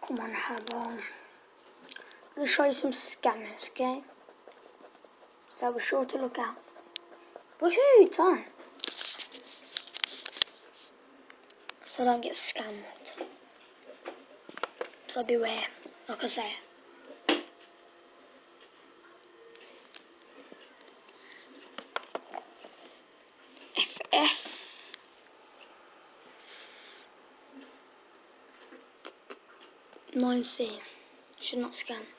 Come on, Habbo. I'm going to show you some scammers, okay? So be sure to look out. Woohoo, done. So don't get scammed. So beware, like I say. FF. Mine C. Should not scam.